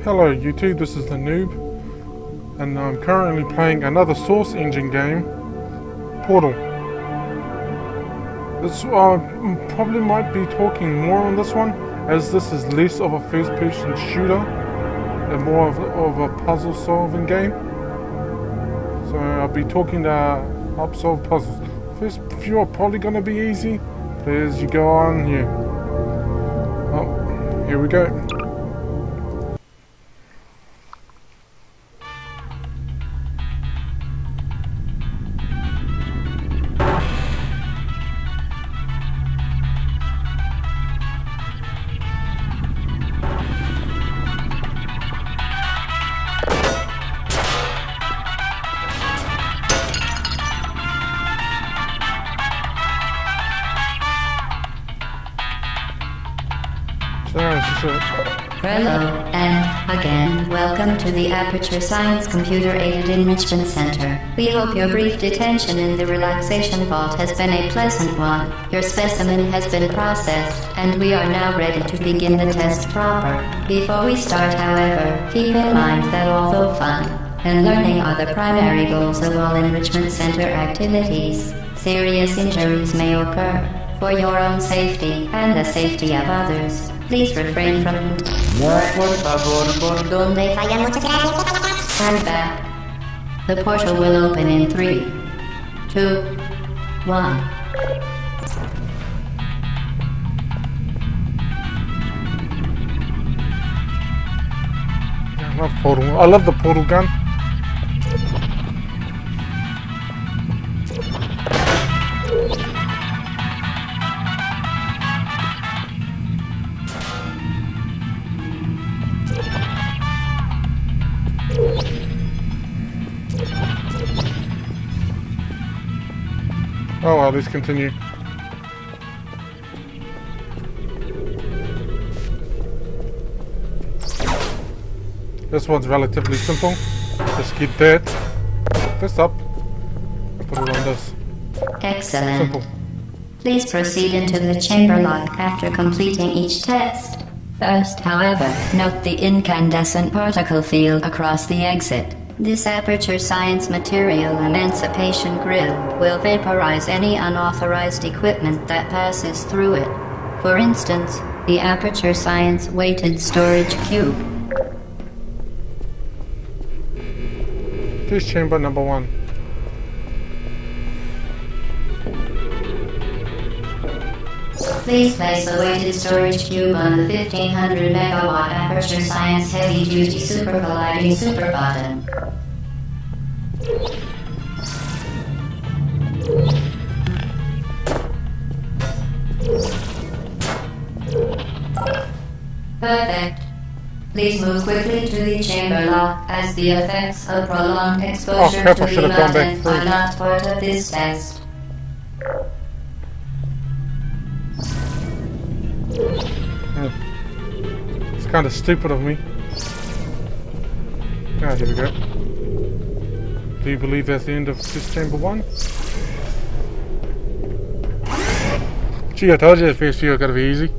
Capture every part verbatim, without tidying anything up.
Hello YouTube, this is the noob, and I'm currently playing another Source Engine game, Portal. This uh, probably might be talking more on this one, as this is less of a first-person shooter and more of, of a puzzle-solving game. So I'll be talking to help solve puzzles. First few are probably going to be easy, but as you go on, yeah. Oh, here we go. Hello, and again, welcome to the Aperture Science Computer Aided Enrichment Center. We hope your brief detention in the relaxation vault has been a pleasant one. Your specimen has been processed, and we are now ready to begin the test proper. Before we start, however, keep in mind that although fun and learning are the primary goals of all Enrichment Center activities, serious injuries may occur. For your own safety and the safety of others, please refrain from and back. The portal will open in three, two, one. I love portal. I love the portal gun. Oh well, let's continue. This one's relatively simple. Just get that, pick this up, put it on this. Excellent. Simple. Please proceed into the chamber lock after completing each test. First, however, note the incandescent particle field across the exit. This Aperture Science Material Emancipation Grill will vaporize any unauthorized equipment that passes through it. For instance, the Aperture Science Weighted Storage Cube. This chamber number one. Please place the weighted storage cube on the fifteen hundred megawatt Aperture Science Heavy Duty Super Colliding Super Button. Perfect. Please move quickly to the chamber lock, as the effects of prolonged exposure oh, to the emittent are not part of this test. It's kind of stupid of me. Ah, here we go. Do you believe that's the end of this chamber one? Gee, I told you the first few are going to be easy.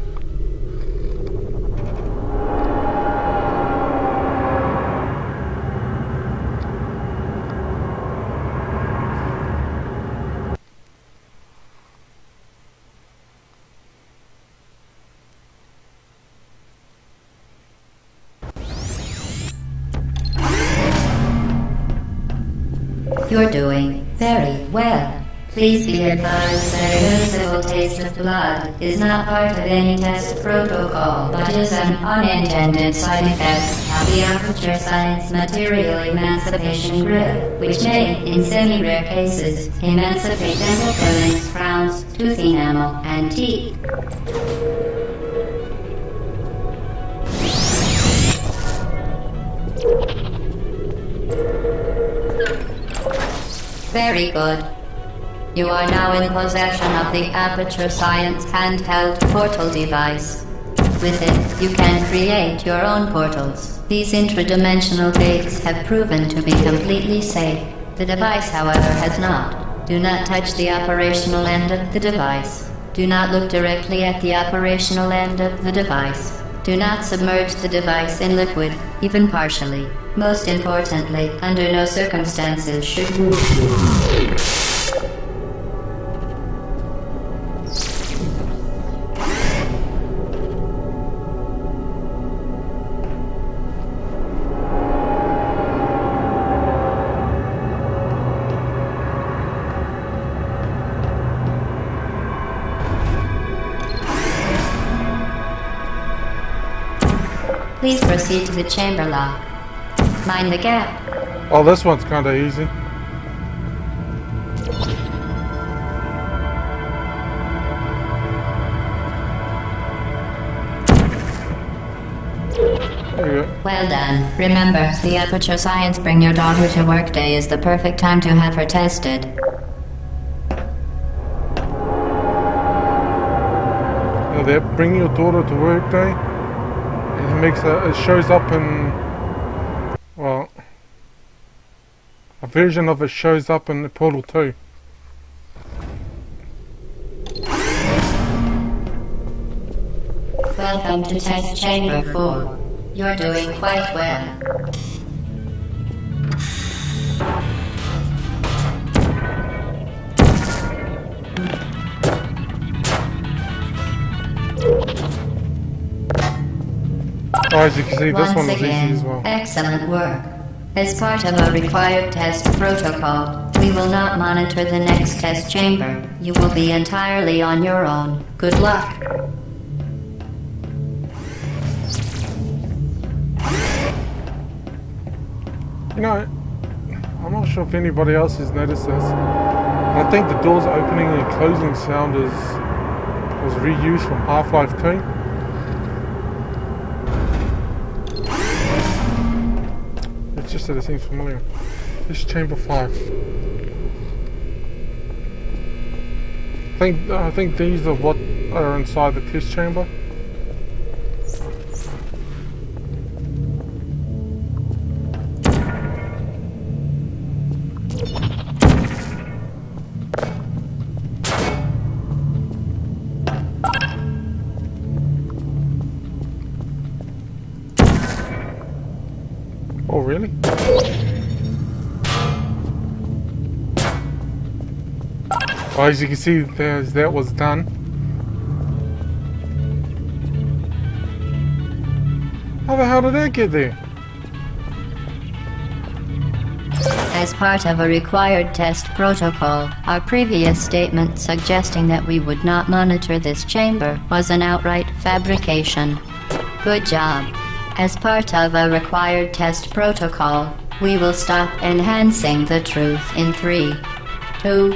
You're doing very well. Please be advised that a noticeable taste of blood is not part of any test protocol, but is an unintended side effect of the Aperture Science Material Emancipation Grill, which may, in semi-rare cases, emancipate dental fillings, crowns, tooth enamel, and teeth. Very good. You are now in possession of the Aperture Science handheld portal device. With it, you can create your own portals. These intradimensional gates have proven to be completely safe. The device, however, has not. Do not touch the operational end of the device. Do not look directly at the operational end of the device. Do not submerge the device in liquid, even partially. Most importantly, under no circumstances should you... Please proceed to the chamber lock. Mind the gap. Oh, this one's kind of easy. There you go. Well done. Remember, the Aperture Science Bring Your Daughter to Work Day is the perfect time to have her tested. Yeah, that Bring Your Daughter to Work Day. It makes a, it shows up in, well, a version of it shows up in the Portal two. Welcome to Test Chamber four. You're doing quite well. Oh, as you can see, this Once one was again, easy as well. excellent work. As part of a required test protocol, we will not monitor the next test chamber. You will be entirely on your own. Good luck. You know, I'm not sure if anybody else has noticed this. I think the doors opening and closing sound is was reused from Half-Life two. It's just that it seems familiar. This is chamber five. I think I think these are what are inside the test chamber. Oh, really? Well, as you can see, there's, that was done. How the hell did that get there? As part of a required test protocol, our previous statement suggesting that we would not monitor this chamber was an outright fabrication. Good job. As part of a required test protocol, we will stop enhancing the truth in three, two,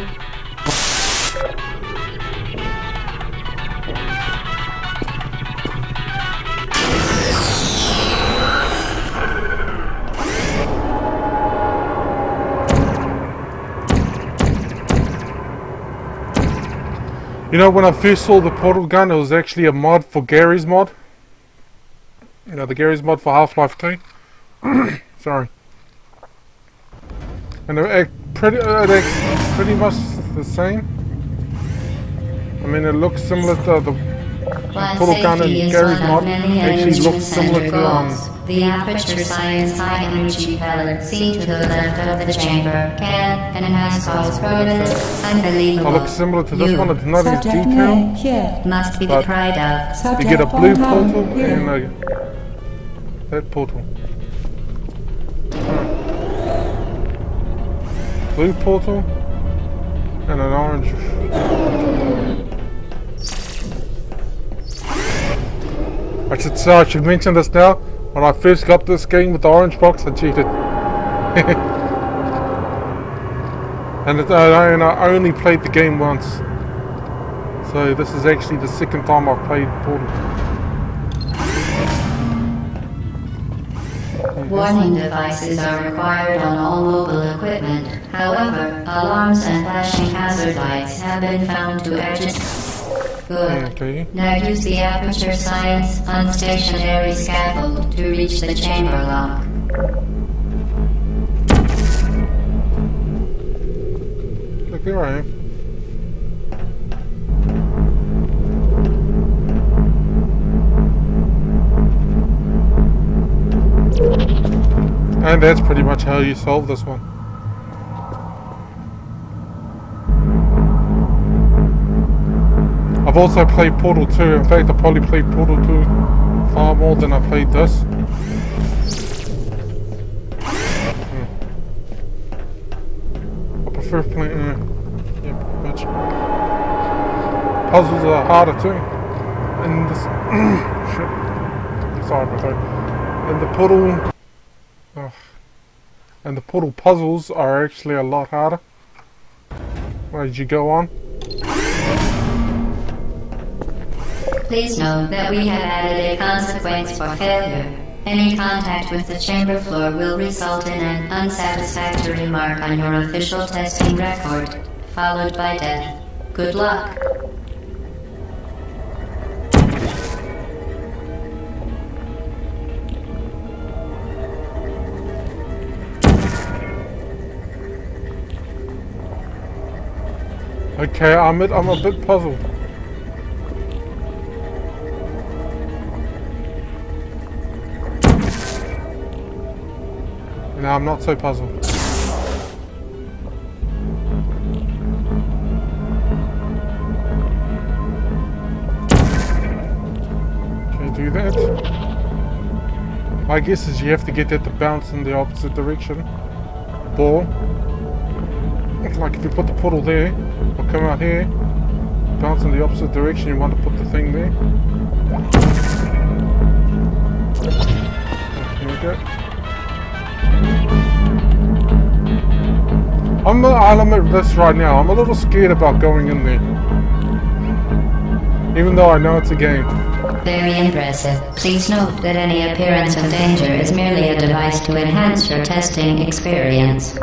You know, when I first saw the portal gun, it was actually a mod for Gary's mod. You know, the Gary's mod for Half-Life two. Sorry. And it act pretty, it acts pretty much the same. I mean, it looks similar to the portal gun in Gary's mod. It actually looks similar to um, the Aperture Science High Energy Pellet seen to the left of the chamber can and has caused permanent, unbelievable. It looks similar to this you one. It's not as detailed. Here. Must be the pride of. You get a blue portal and a, that portal. Right. Blue portal and an orange. I should say, I should mention this now. When I first got this game with the orange box, I cheated. and, it, I, and I only played the game once. So this is actually the second time I've played Portal. Warning devices are required on all mobile equipment. However, alarms and flashing hazard lights have been found to urgent. Good. Okay. Now use the Aperture Science unstationary scaffold to reach the chamber lock. Look, here I am. And that's pretty much how you solve this one. I've also played Portal two. In fact, I probably played Portal two far more than I played this. Hmm. I prefer playing... Uh, yeah, pretty much. Puzzles are harder too. And this... shit. Sorry about that. And the Portal... Oh, and the Portal puzzles are actually a lot harder. Where did you go on? Please note that we have added a consequence for failure. Any contact with the chamber floor will result in an unsatisfactory mark on your official testing record, followed by death. Good luck. Okay, I'm, it, I'm a bit puzzled. No, I'm not so puzzled. Okay, do that. My guess is you have to get that to bounce in the opposite direction. Ball. Like if you put the portal there, or come out here, bounce in the opposite direction, you want to put the thing there. Here we go. I'm, I'll admit this right now, I'm a little scared about going in there. Even though I know it's a game. Very impressive. Please note that any appearance of danger is merely a device to enhance your testing experience.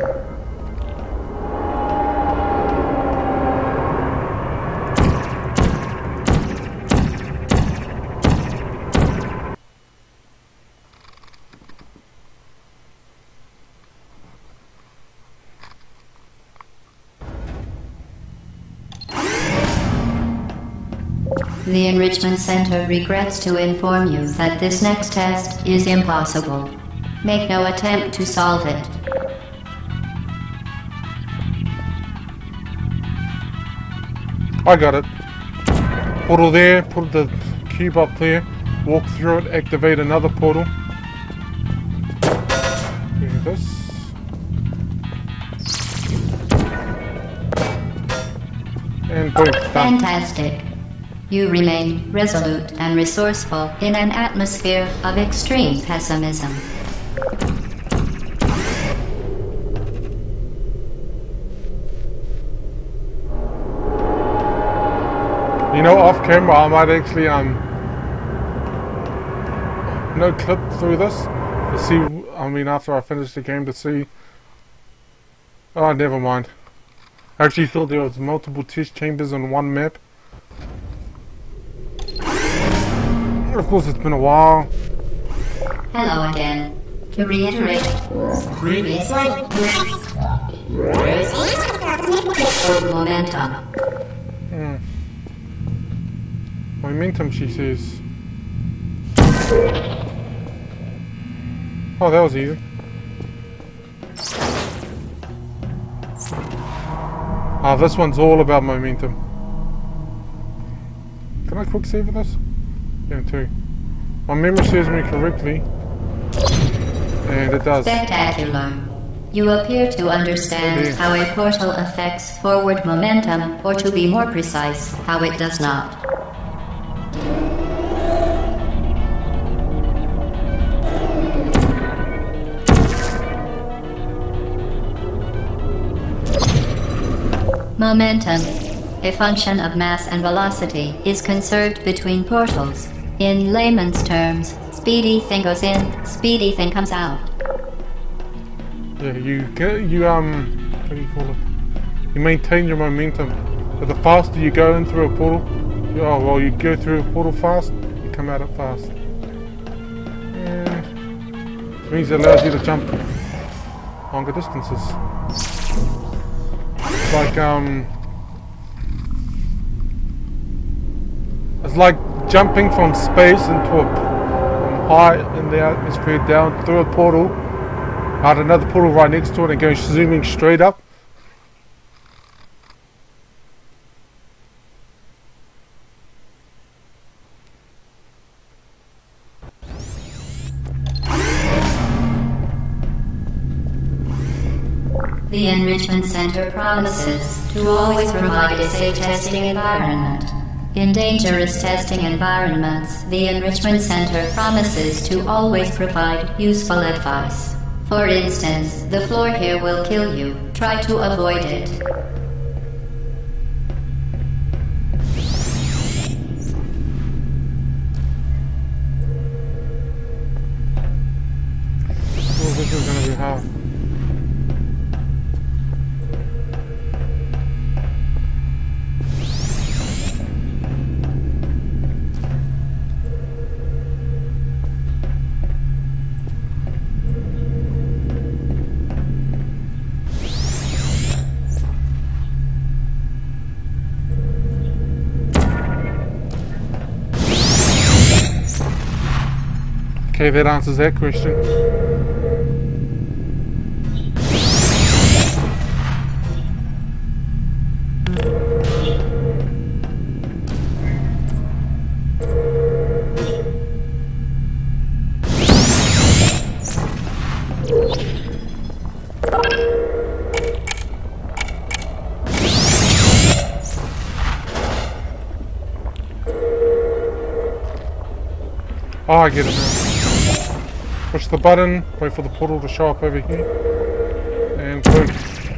The Enrichment Center regrets to inform you that this next test is impossible. Make no attempt to solve it. I got it. Portal there, put the cube up there, walk through it, activate another portal. Do this. And boom, done. Fantastic. You remain resolute and resourceful in an atmosphere of extreme pessimism. You know, off camera I might actually um no clip through this to see, I mean after I finish the game to see. Oh, never mind. I actually thought there was multiple test chambers on one map. Of course, it's been a while. Hello again. To reiterate, previously, momentum. Hmm. Momentum, she says. Oh, that was easy. Ah, this one's all about momentum. Can I quick save this? Yeah, too. My memory serves me correctly, and it does. Spectacular. You appear to understand Yeah. how a portal affects forward momentum, or to be more precise, how it does not. Momentum, a function of mass and velocity, is conserved between portals. In layman's terms, speedy thing goes in, speedy thing comes out. Yeah, you get you um, what do you call it? You maintain your momentum. So the faster you go in through a portal, you, oh well, you go through a portal fast, you come out it fast. And it means it allows you to jump longer distances. It's like um, it's like jumping from space into a from high in the atmosphere down through a portal I had another portal right next to it and going zooming straight up. The Enrichment Center promises to always provide a safe testing environment. In dangerous testing environments, the Enrichment Center promises to always provide useful advice. For instance, the floor here will kill you. Try to avoid it. Oh, this is gonna be hard. Okay, that answers that question. Oh, I get it now. Push the button, wait for the portal to show up over here, and boom.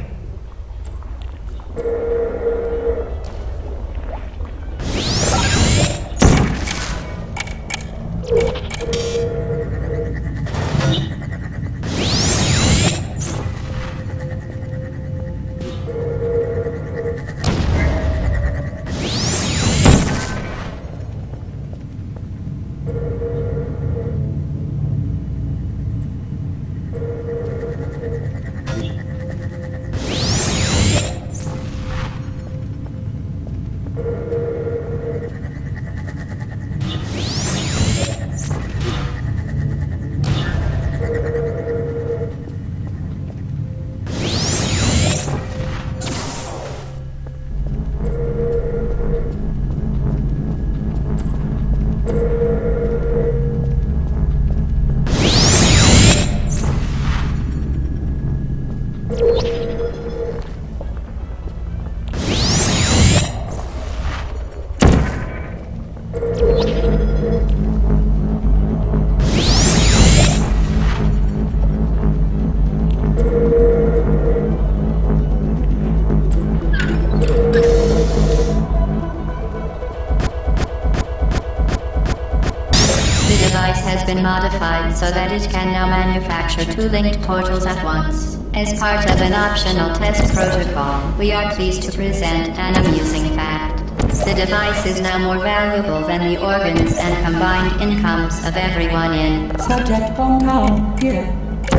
Been modified so that it can now manufacture two linked portals at once. As part of an optional test protocol, we are pleased to present an amusing fact. The device is now more valuable than the organs and combined incomes of everyone in Subject Phone Time here.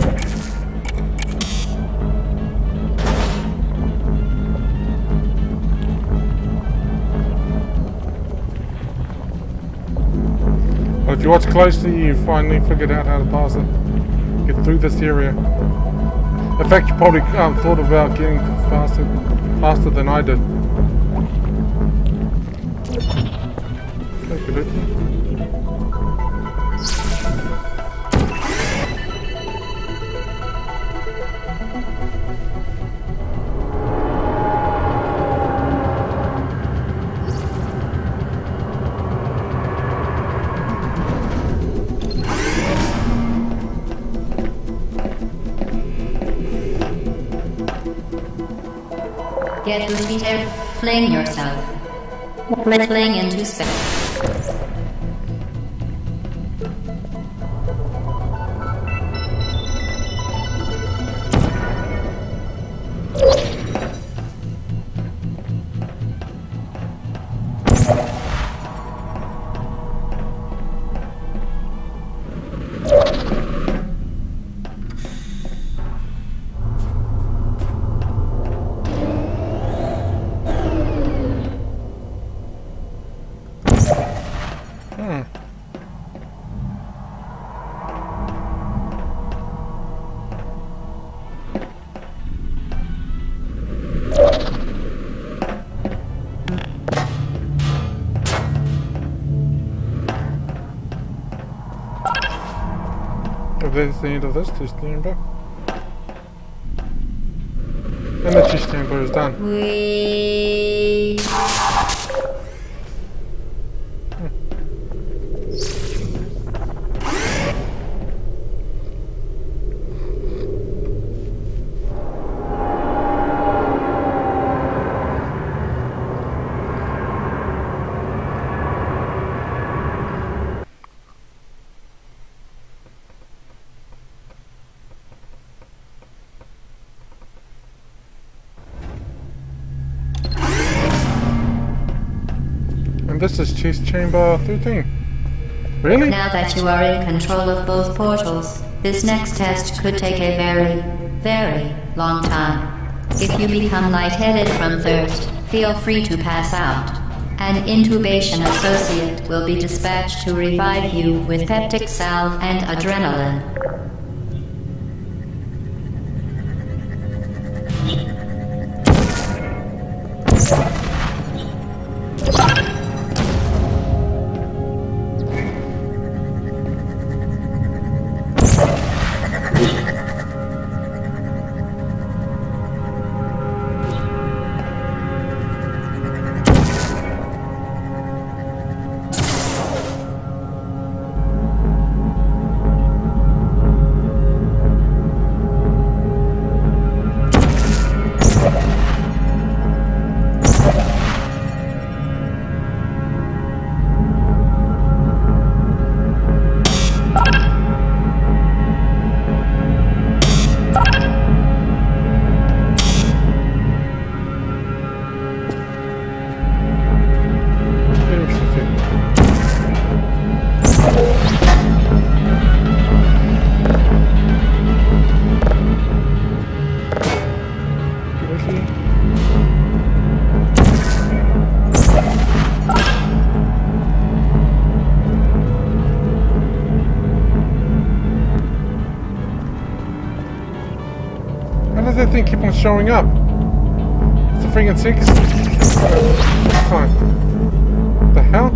But if you watch closely, you finally figured out how to pass it. Get through this area. In fact, you probably um, thought about getting faster, faster than I did. Okay, Get to Peter, fling yourself. Fling into space. If there's the end of this test chamber. And the test chamber is done. We... This is chest chamber thirteen. Really? Now that you are in control of both portals, this next test could take a very, very long time. If you become lightheaded from thirst, feel free to pass out. An intubation associate will be dispatched to revive you with peptic salve and adrenaline. That thing keep on showing up. It's a freaking six. Fine. What the hell?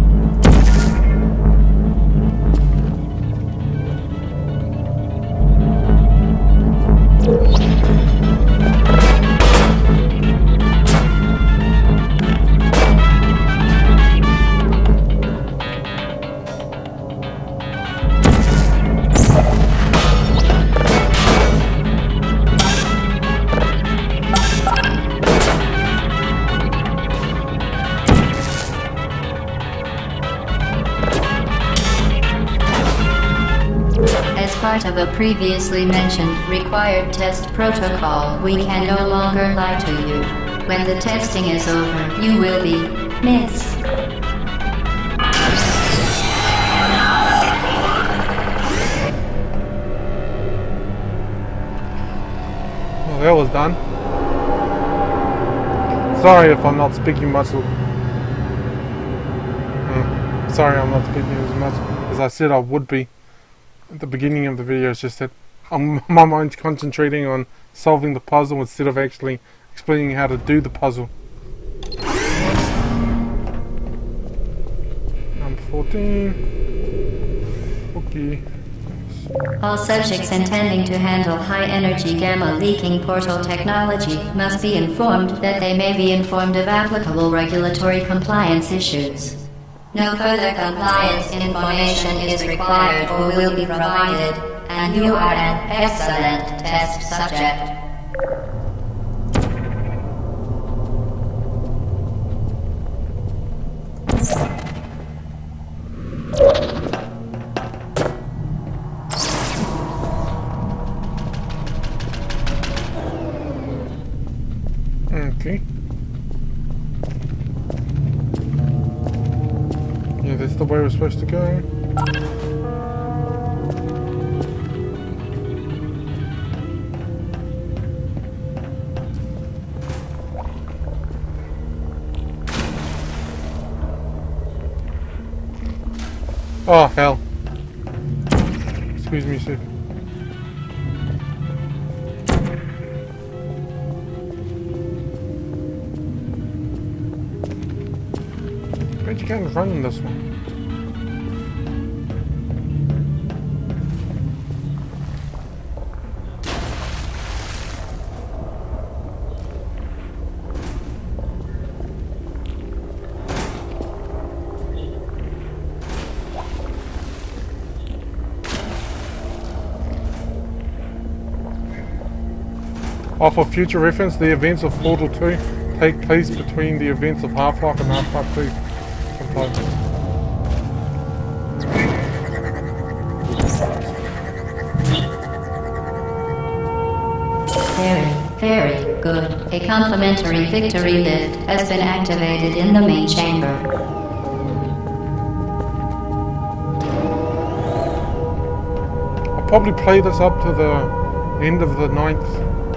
Part of a previously mentioned required test protocol, we can no longer lie to you. When the testing is over, you will be missed. Well, that was done. Sorry if I'm not speaking much. Uh, sorry I'm not speaking as much as I said I would be. At the beginning of the video, it's just that um, my mind's concentrating on solving the puzzle instead of actually explaining how to do the puzzle. Number fourteen. Okay. All subjects intending to handle high-energy gamma-leaking portal technology must be informed that they may be informed of applicable regulatory compliance issues. No further compliance information is required or will be provided, and you are an excellent test subject. Okay. Yeah, that's the way we're supposed to go. Oh, hell. Excuse me, sir. Bet you can't run in this one. Oh, for future reference, the events of Portal two take place between the events of Half-Life and Half-Life two. Sometimes. Very, very good. A complimentary victory lift has been activated in the main chamber. I'll probably play this up to the end of the nineteenth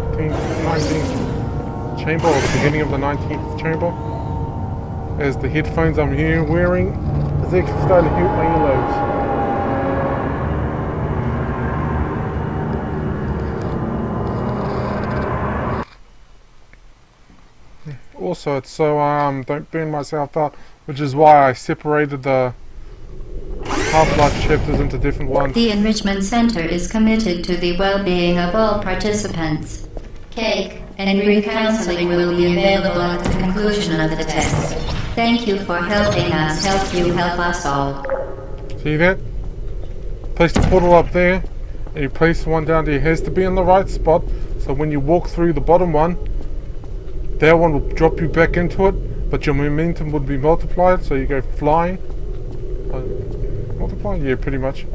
chamber, or the beginning of the nineteenth chamber, as the headphones I'm here wearing is actually starting to hurt my earlobes. Also, it's so I um, don't burn myself out, which is why I separated the Half-Life chapters into different ones. The Enrichment Center is committed to the well-being of all participants. Cake and re-counseling will be available at the conclusion of the test. Thank you for helping us help you help us all. See that? Place the portal up there, and you place the one down there. It has to be in the right spot, so when you walk through the bottom one, that one will drop you back into it, but your momentum would be multiplied, so you go flying. Uh, multiplying? Yeah, pretty much.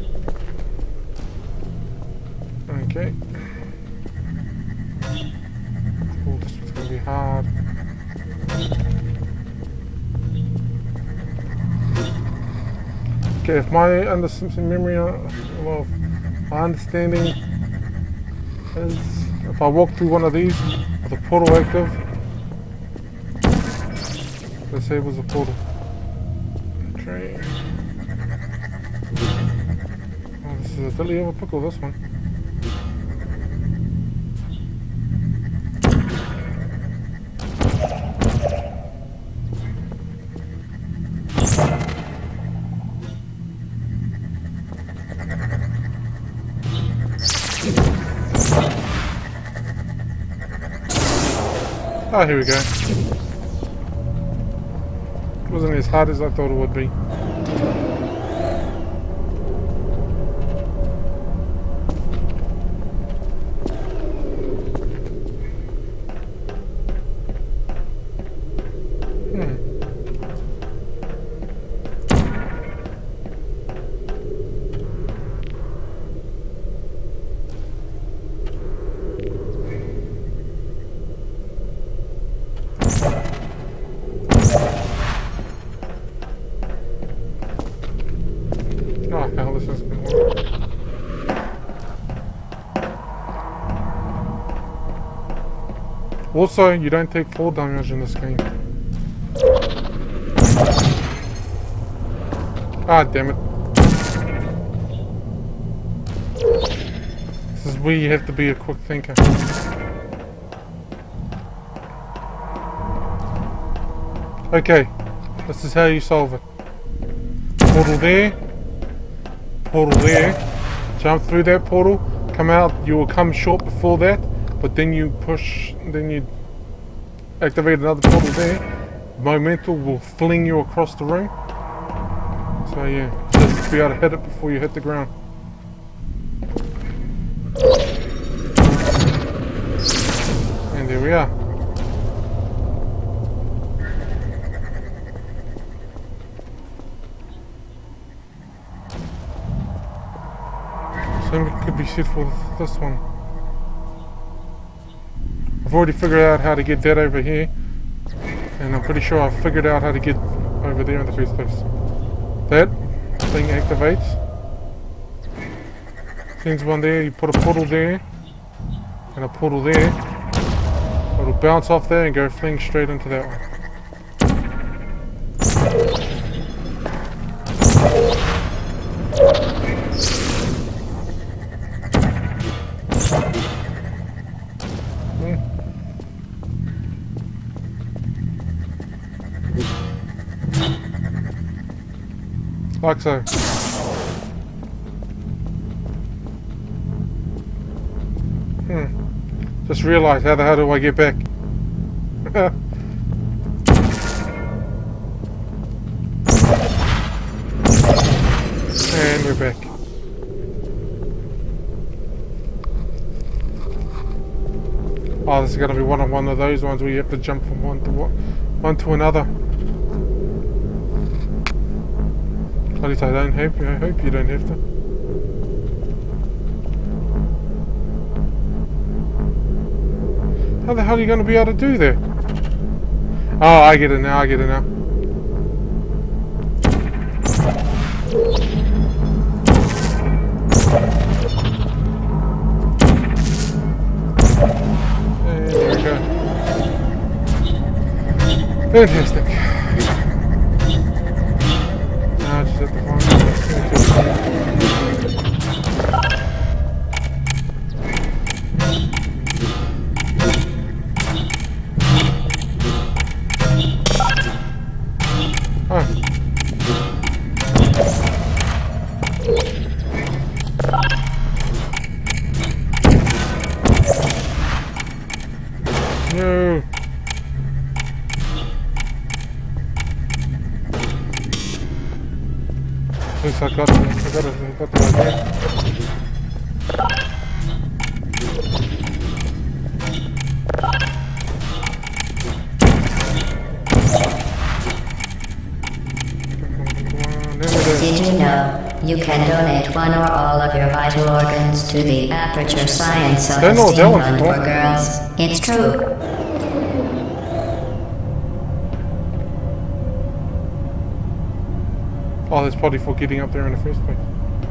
Okay. Oh, this one's gonna be hard. Okay, if my under Simpson memory, uh, well, my understanding is if I walk through one of these with the portal active, disables the portal. Okay. Oh, this is a dilly of a pickle, this one. Oh, here we go. It wasn't as hard as I thought it would be. Oh hell, this is gonna work. Also, you don't take fall damage in this game. Ah, damn it. This is where you have to be a quick thinker. Okay, this is how you solve it. Portal there. Portal there, jump through that portal, come out, you will come short before that, but then you push, then you activate another portal there, momentum will fling you across the room. So yeah, just be able to hit it before you hit the ground. And there we are. Same could be said for this one. I've already figured out how to get that over here, and I'm pretty sure I've figured out how to get over there in the first place. That thing activates. Sends one there, you put a portal there, and a portal there. It'll bounce off there and go fling straight into that one. Like so. Hmm. Just realised, how the hell do I get back? And we're back. Oh, this is going to be one of one of those ones where you have to jump from one to one, one to another. At least I don't hope. I hope you don't have to. How the hell are you going to be able to do that? Oh, I get it now. I get it now. And there we go. Fantastic. Now I just have to find No. At least I got it. I got it. I got the idea. Did you know you can donate one or all of your vital organs to the Aperture Science Self-Esteem Fund for Girls? It's true. Oh, that's probably for getting up there in the first place.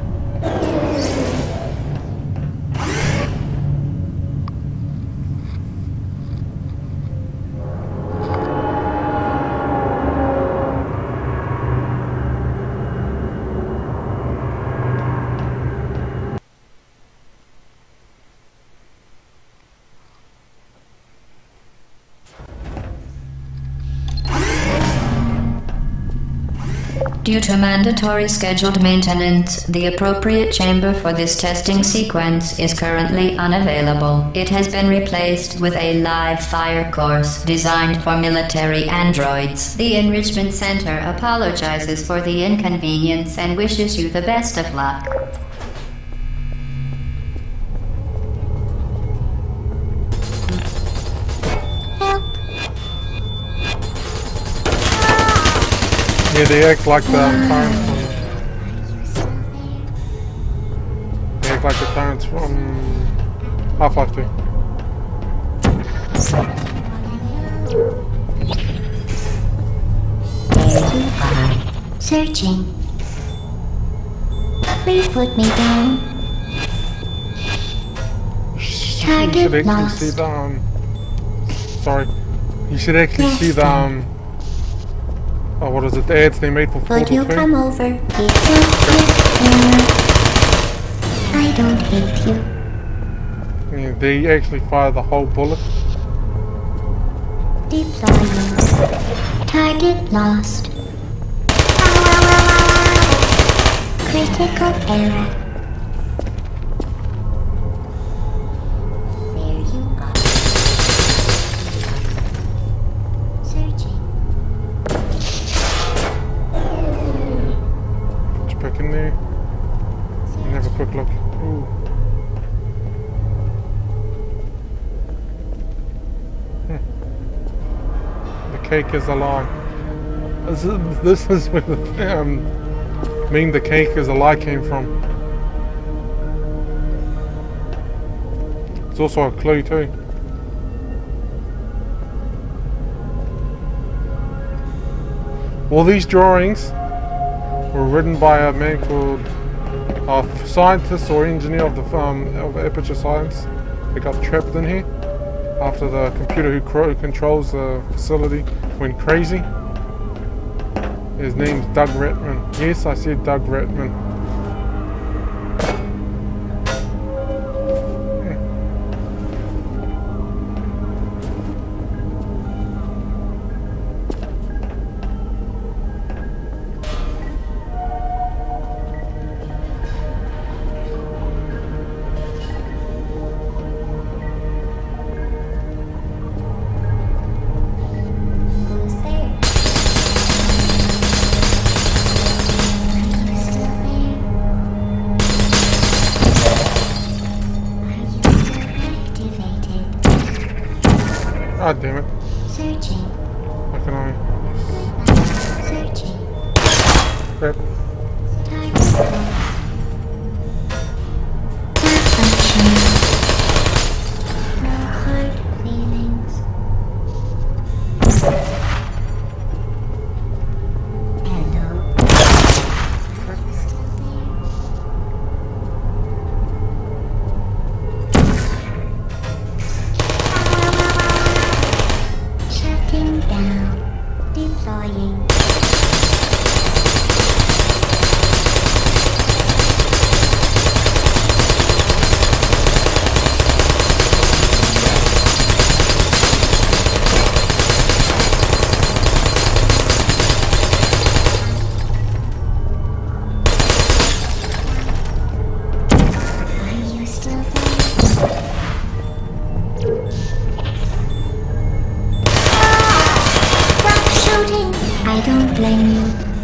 Due to mandatory scheduled maintenance, the appropriate chamber for this testing sequence is currently unavailable. It has been replaced with a live fire course designed for military androids. The Enrichment Center apologizes for the inconvenience and wishes you the best of luck. Yeah, they act like the Tyrants from... They act like the Tyrants from Half-Life two. There you are. Searching. Please put me down. You should actually lost. see the, um... Sorry. You should actually yes, see the, um... Oh, what is it? The ads they made for Portal two? Would you come over? It's I don't hate you. Yeah, they actually fire the whole bullet. Deploying. Target lost. Critical error. There you are. Searching. Put you back in there. And have a quick look. Ooh. Hmm. The cake is a lie. This is, this is where the um, mean the cake is a lie came from. It's also a clue too. All these drawings were written by a man called a scientist or engineer of the um, of Aperture Science. They got trapped in here after the computer who cro controls the facility went crazy. His name's Doug Ratman. Yes, I said Doug Ratman. Who's there? Are you still there? Ah, damn it. Searching. How can I? Searching. Crap. Target lost. Malfunction. No hard feelings. Hello. Shutting down. Deploying. Are you still there? Stop shooting! I don't blame you.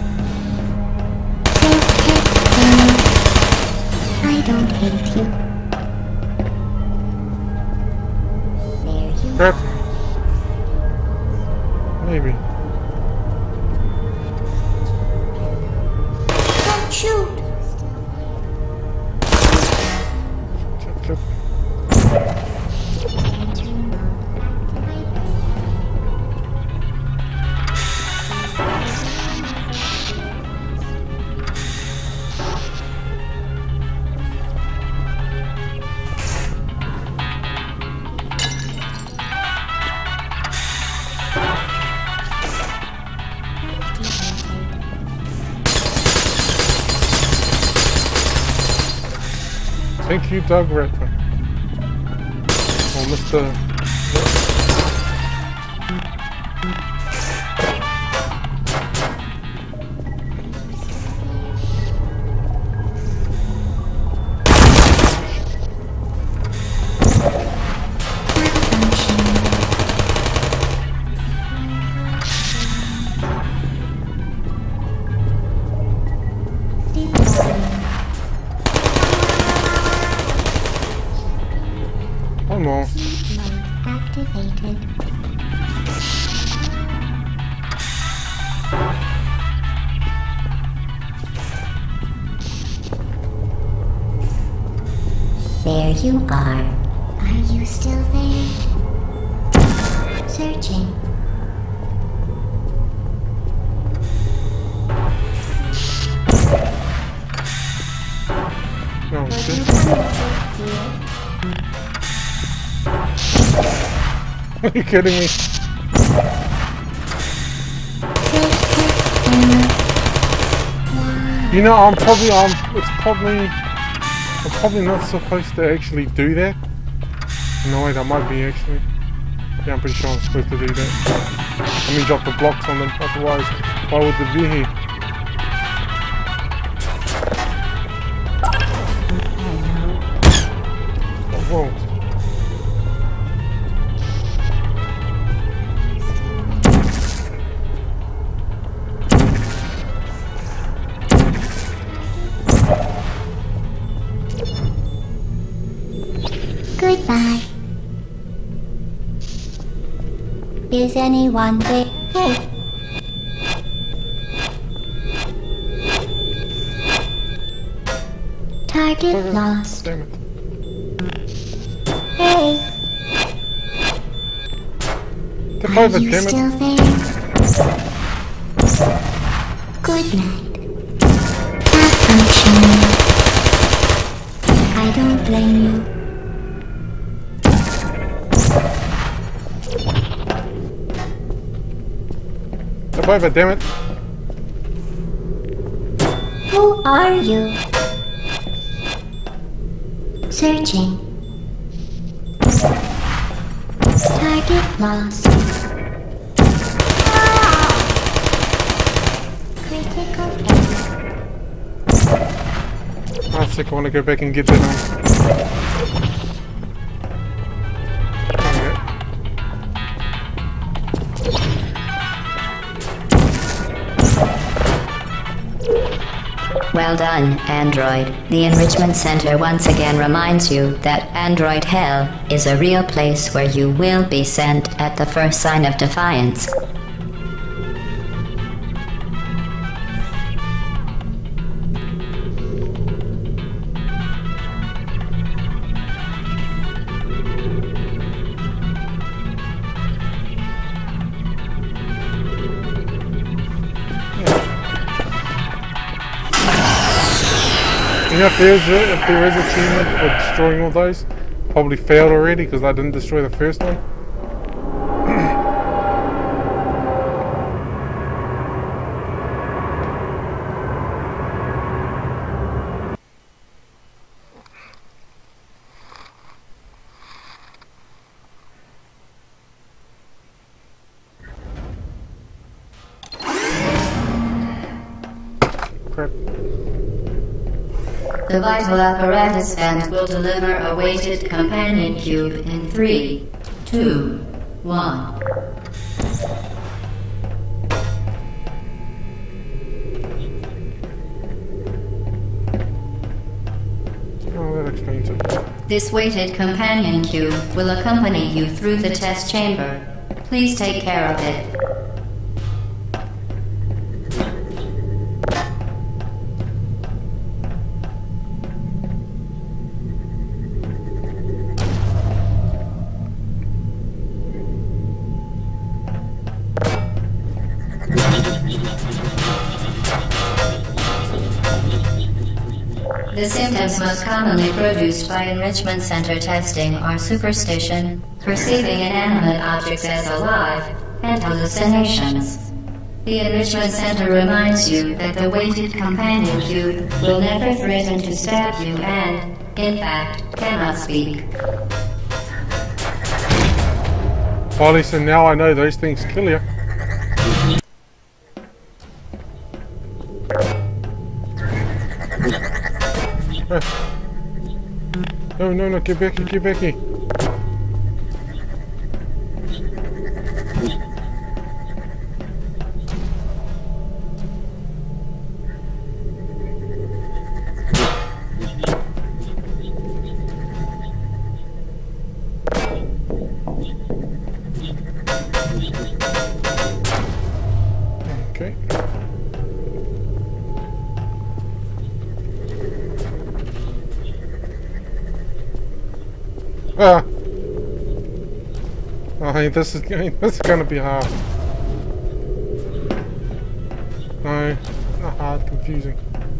Take it down. I don't hate you. There you Crap. are. Maybe. Don't shoot! Clip, clip. Sentry mode activated. Thank you, Doug Redford. Oh, Mister Oh no. Mode activated. There you are. Are you still there? Searching. No, shit. Are you kidding me? You know, I'm probably, um, it's probably, I'm probably not supposed to actually do that. No, wait, I might be actually. Yeah, I'm pretty sure I'm supposed to do that. Let me drop the blocks on them, otherwise, why would they be here? Oh, whoa. Goodbye. Is anyone there? Hey. Target lost. Damn it. Hey. Get Are over, you damn it. still there? Good night. Malfunction. I don't blame you. Get over, damn it. Who are you? Searching. Target lost. Critical error. I'm sick, I want to go back and get that on. Well done, Android. The Enrichment Center once again reminds you that Android Hell is a real place where you will be sent at the first sign of defiance. You know, if there is a, if there is achievement for destroying all those, probably failed already because I didn't destroy the first one. Crap. The vital apparatus vent will deliver a weighted companion cube in three, two, one. Oh, that explains it. This weighted companion cube will accompany you through the test chamber. Please take care of it. The symptoms most commonly produced by Enrichment Center testing are superstition, perceiving inanimate objects as alive, and hallucinations. The Enrichment Center reminds you that the weighted companion cube will never threaten to stab you and, in fact, cannot speak. Well, at least now I know those things kill you. No, no, no, get back here, get back here. Okay. Ah! Oh, hey, this is this is gonna be hard. No, not hard, confusing.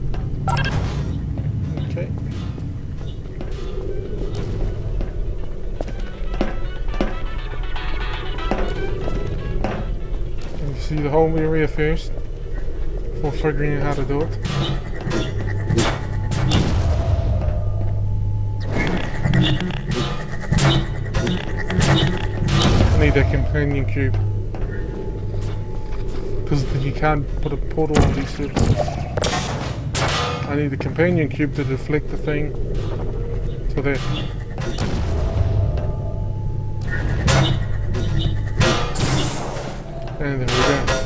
Okay. You see the whole area first before figuring out how to do it. I need a companion cube because you can't put a portal on these surfaces. I need a companion cube to deflect the thing to there. And there we go.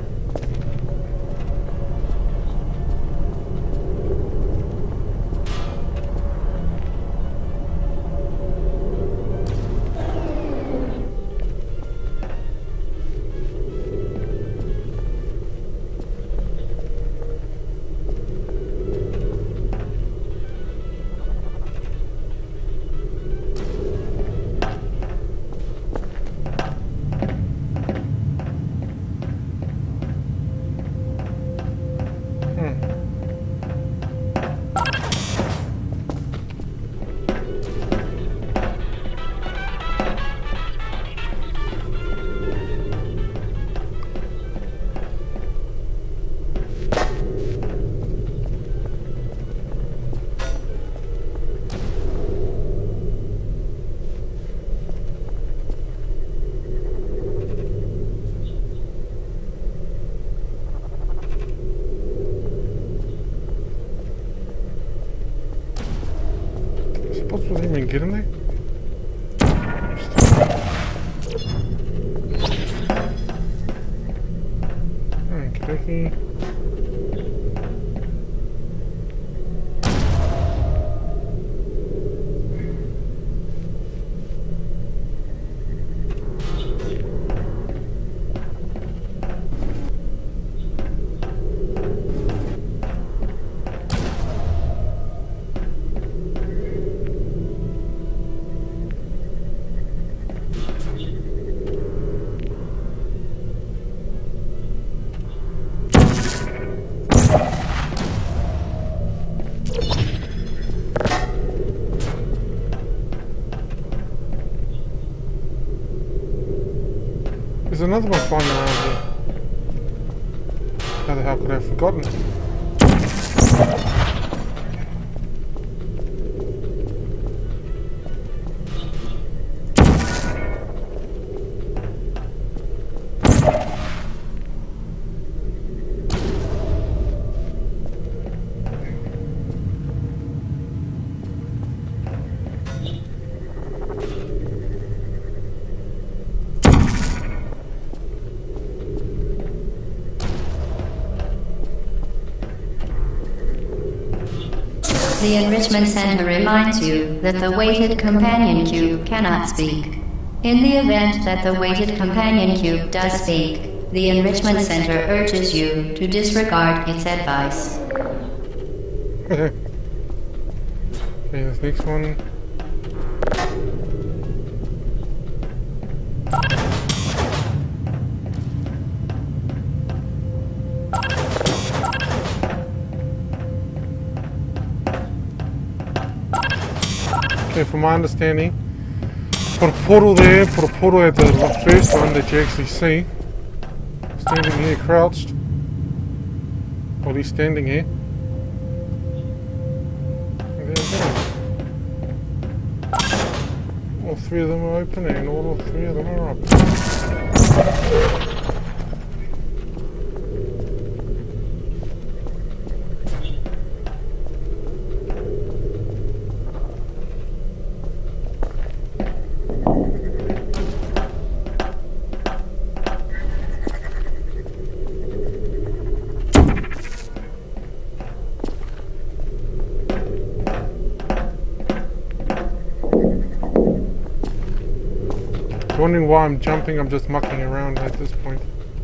Supposed to even get in there? Okie dokie. There's another one flying around here. How the hell could I have forgotten? The Enrichment Center reminds you that the weighted companion cube cannot speak. In the event that the weighted companion cube does speak, the Enrichment Center urges you to disregard its advice. Okay. Okay, this next one. Okay, from my understanding, put a portal there, put a portal at the first one that you actually see. Standing here crouched. Well, he's standing here. And there we go. All three of them are open and all three of them are up. Wondering why I'm jumping, I'm just mucking around at this point.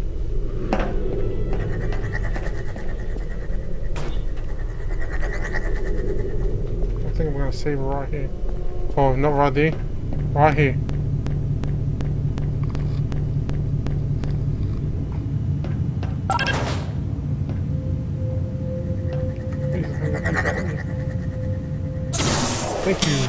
I think I'm gonna save it right here. Oh, not right there. Right here. Thank you.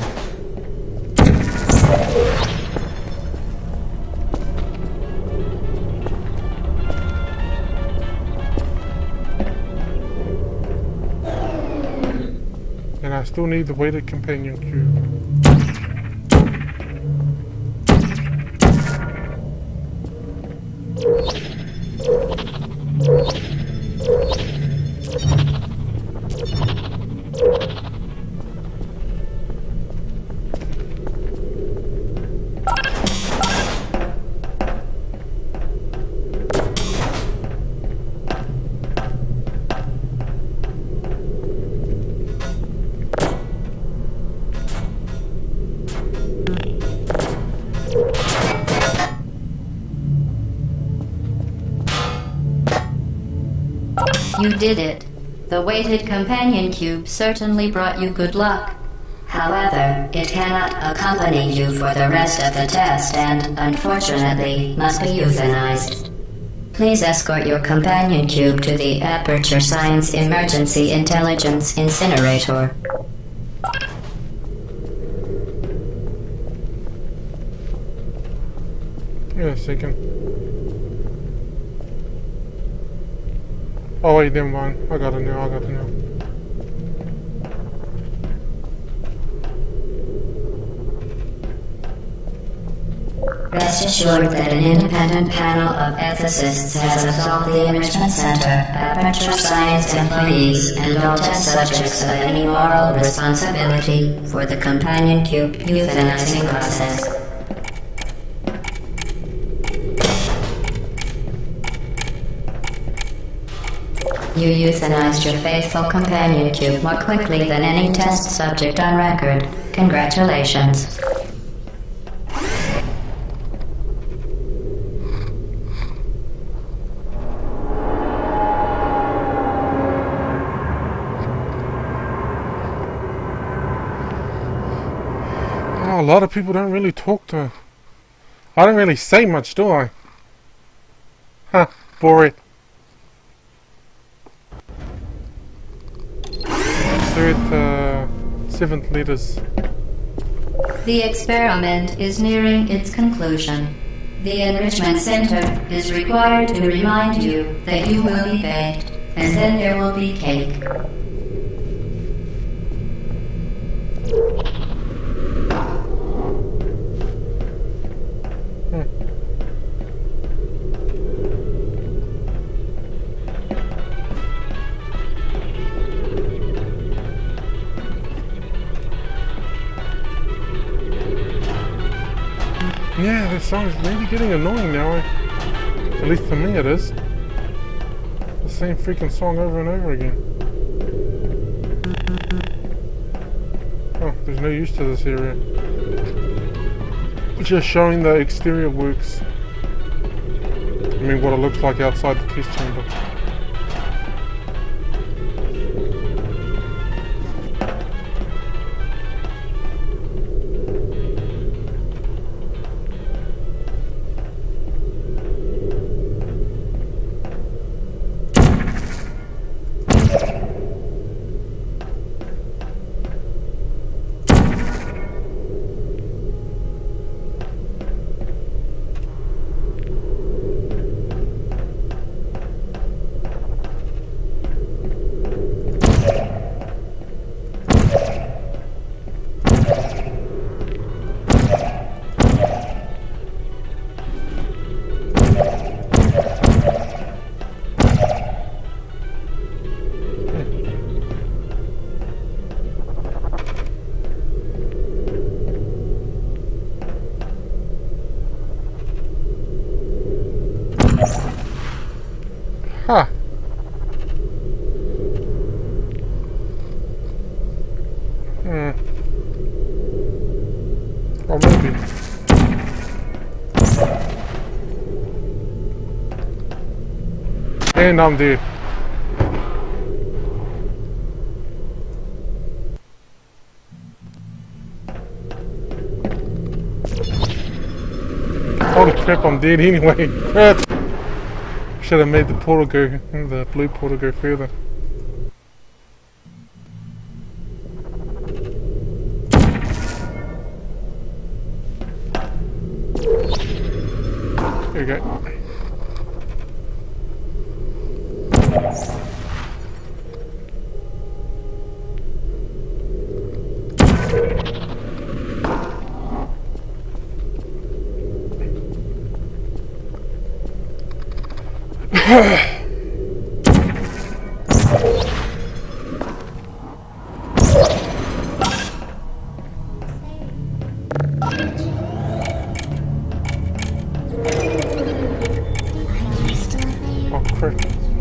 And I still need the weighted companion cube. You did it. The weighted companion cube certainly brought you good luck. However, it cannot accompany you for the rest of the test and, unfortunately, must be euthanized. Please escort your companion cube to the Aperture Science Emergency Intelligence Incinerator. Wait a second. Oh wait, never mind. I got it now, I got it now. Rest assured that an independent panel of ethicists has absolved the Enrichment Center, Aperture Science employees, and all test subjects of any moral responsibility for the companion cube euthanizing process. You euthanized your faithful companion cube more quickly than any test subject on record. Congratulations. Oh, a lot of people don't really talk to... I don't really say much, do I? Huh, boring. Third, uh, seventh letters. The experiment is nearing its conclusion. The Enrichment Center is required to remind you that you will be baked, and then there will be cake. Yeah, this song is really getting annoying now. At least to me it is. The same freaking song over and over again. Oh, there's no use to this area. Just showing the exterior works. I mean what it looks like outside the test chamber. Huh. Hmm. Or maybe. And I'm dead. Holy crap, I'm dead anyway. Crap. Should have made the portal go, the blue portal go further. There we go. Oh crap.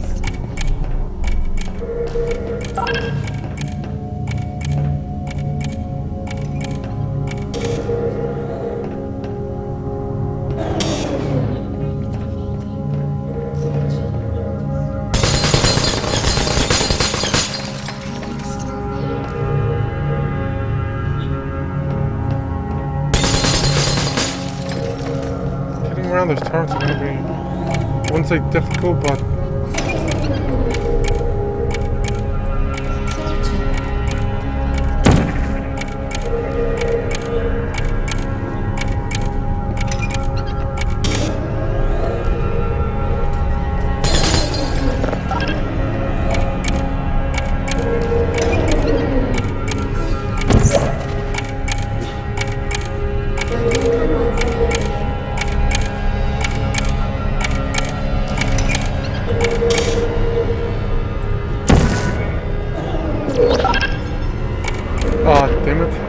Getting around those turrets are gonna be, I wouldn't say difficult, but ah, damn it.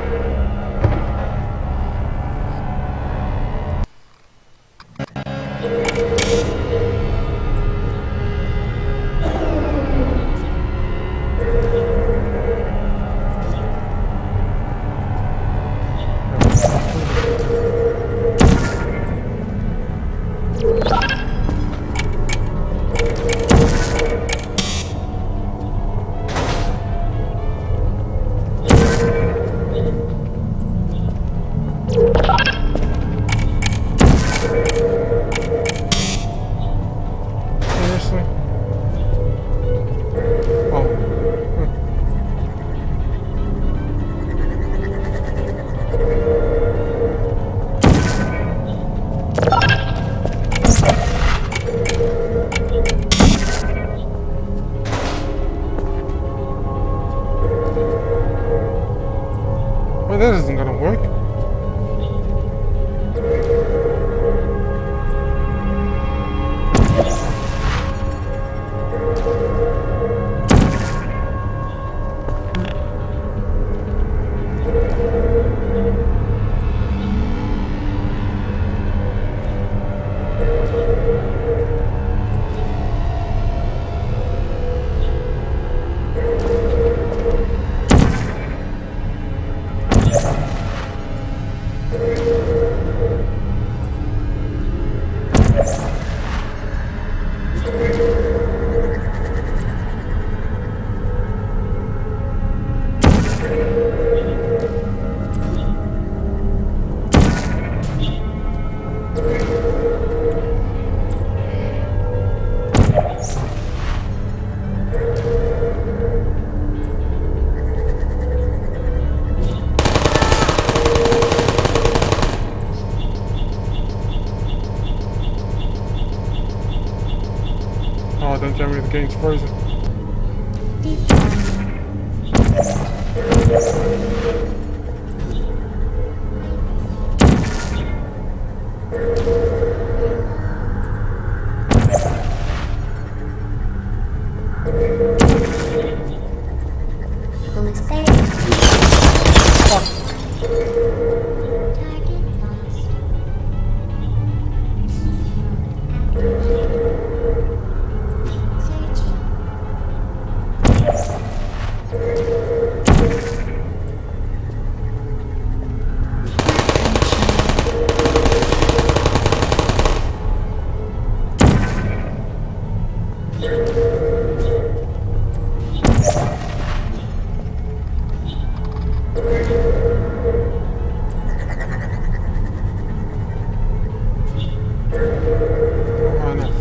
Seriously? Oh. Huh. Oh, don't tell me the game's frozen. Almost there. Target lost. Searching. Oh, no.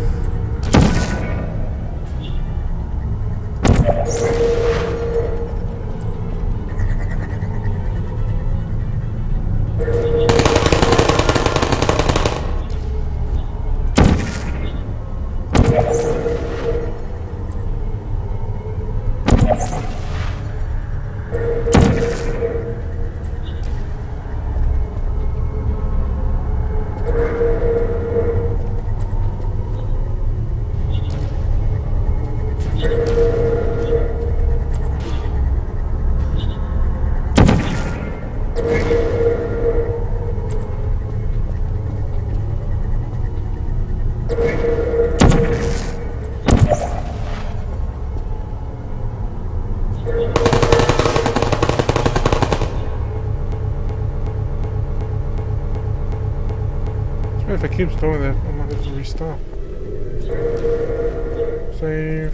If it keeps doing that, I might have to restart. Save.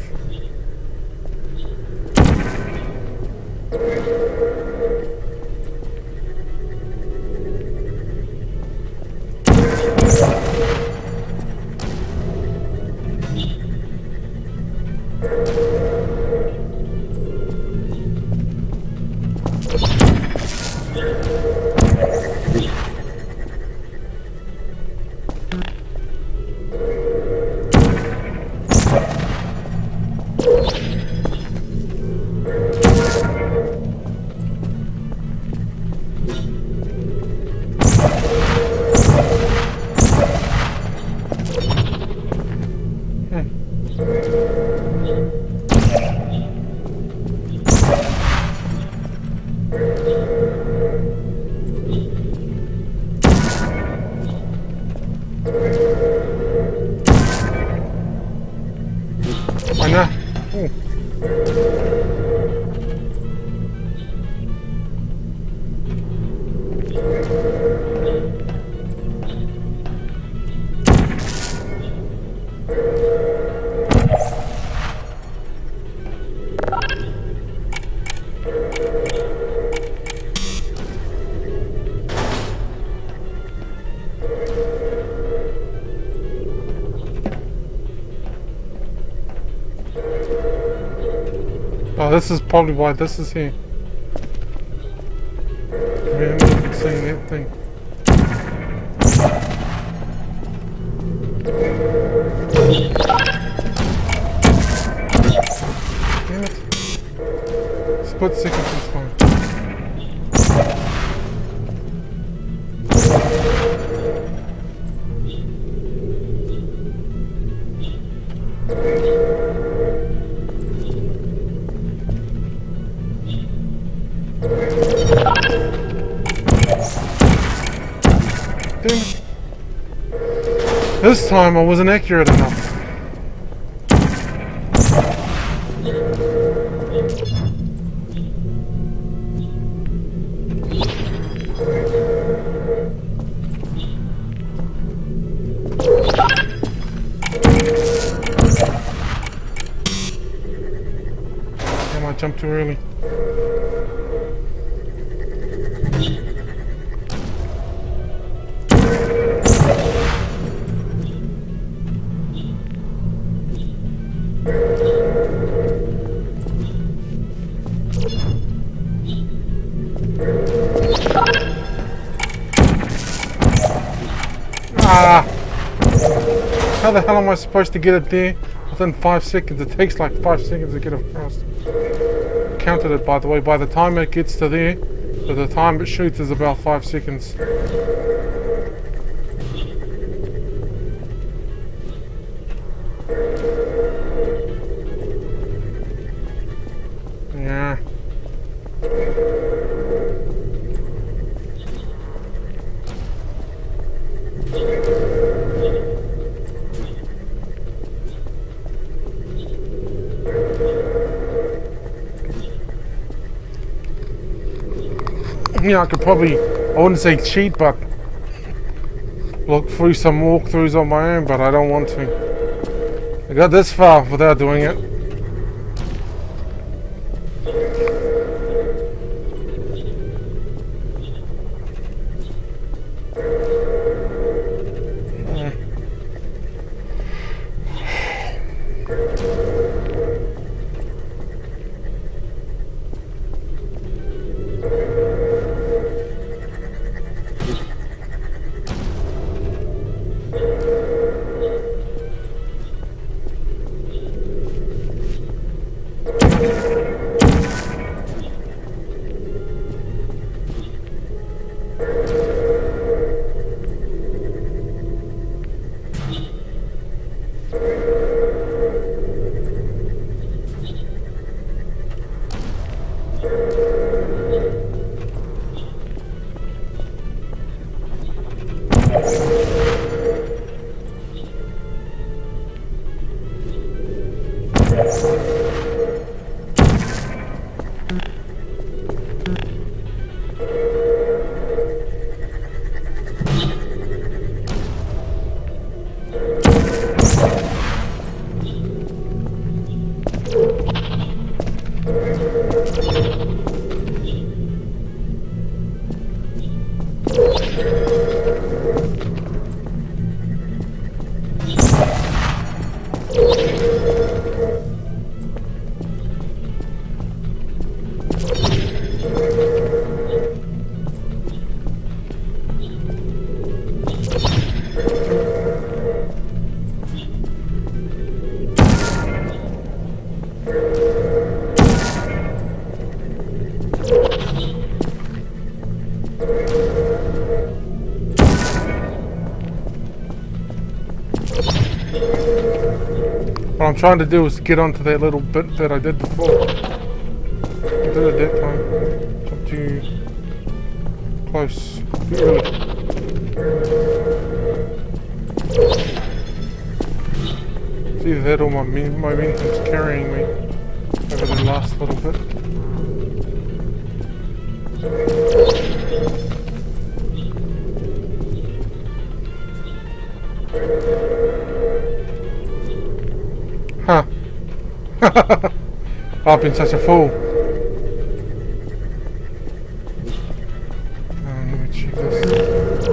Ana. Oh. Oh, this is probably why this is here. Man, I'm not saying anything. Damn it. Split seconds is fine. Damn it. This time I wasn't accurate enough. jump too early. Ah! How the hell am I supposed to get it there within five seconds? It takes like five seconds to get it across. Counted it, by the way. By the time it gets to there, so the time it shoots is about five seconds. Yeah. Yeah, I could probably, I wouldn't say cheat, but look through some walkthroughs on my own, but I don't want to. I got this far without doing it. What I'm trying to do is get onto that little bit that I did before. I did it that time. Jump too close, too early. It's either that or my momentum's carrying me over the last little bit. Huh. I've been such a fool. Um, let me check this.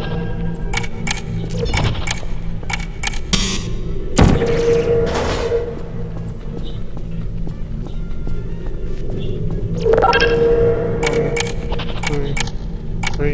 One, two, three.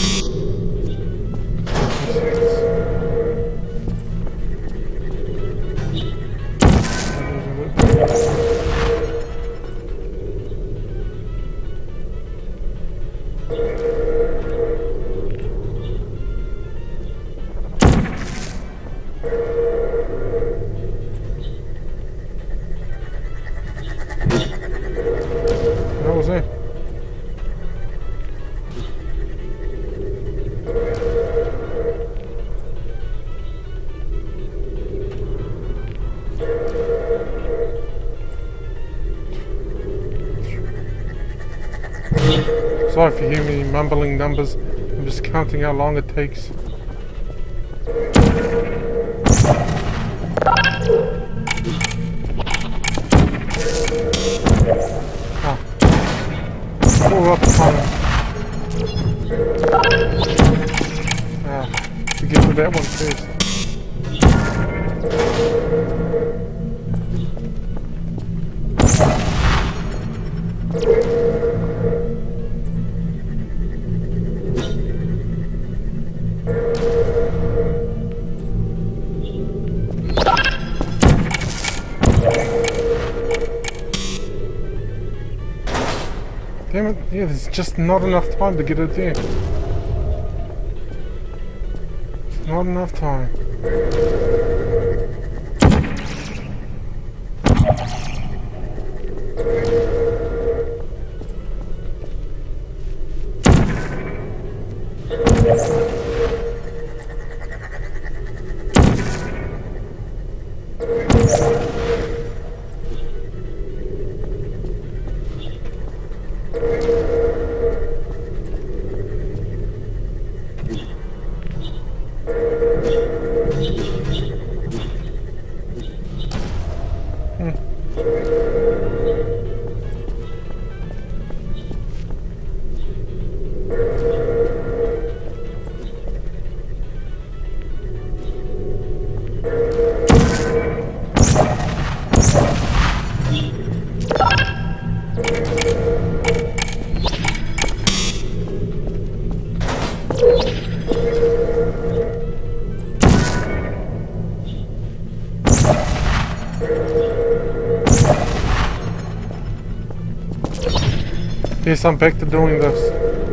That was it. Sorry if you hear me mumbling numbers. I'm just counting how long it takes. Ah. Pull up time. Ah, to get to that one first. Damn it, yeah, there's just not enough time to get it there. Not enough time. Yes, I'm back to doing this.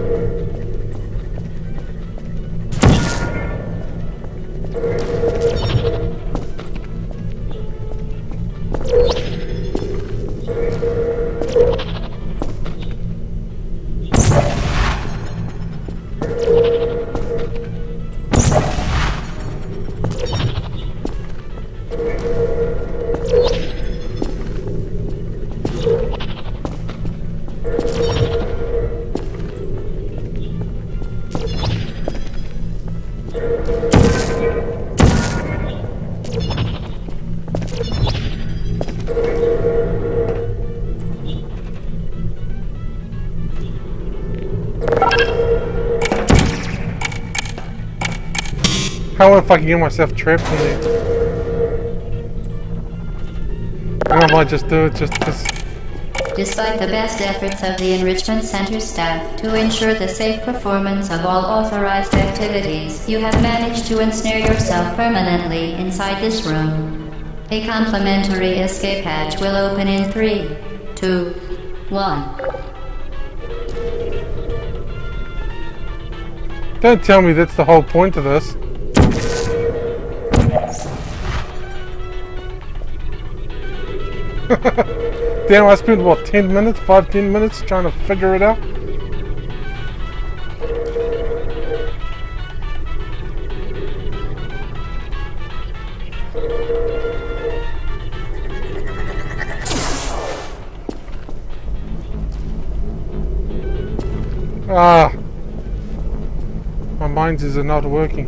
How if I can get myself trapped in there? I might just do it just because. Despite the best efforts of the Enrichment Center staff to ensure the safe performance of all authorized activities, you have managed to ensnare yourself permanently inside this room. A complimentary escape hatch will open in three, two, one. Don't tell me that's the whole point of this. Damn, I spent what, ten minutes, five, ten minutes trying to figure it out? Ah, my mind is not working.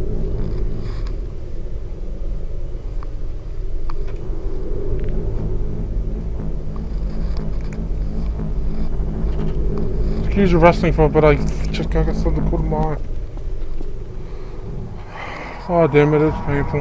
Excuse the wrestling for, but I just got something caught in my eye. Oh damn it, it's painful.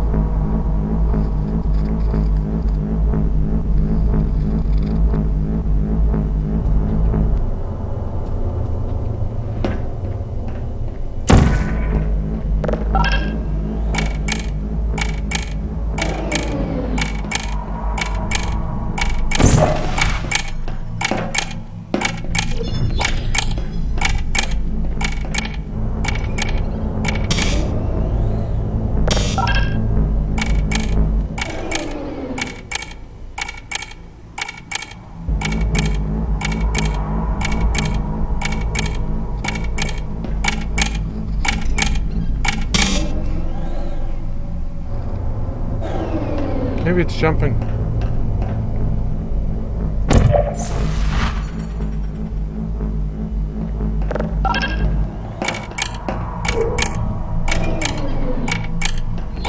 Maybe it's jumping.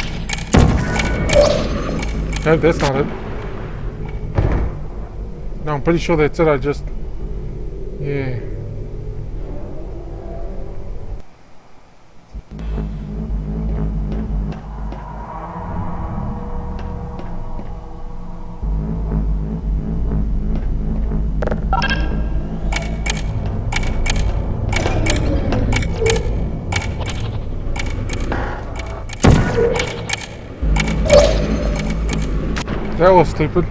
No, that's not it. No. I'm pretty sure that's it. I just... Yeah. That was stupid.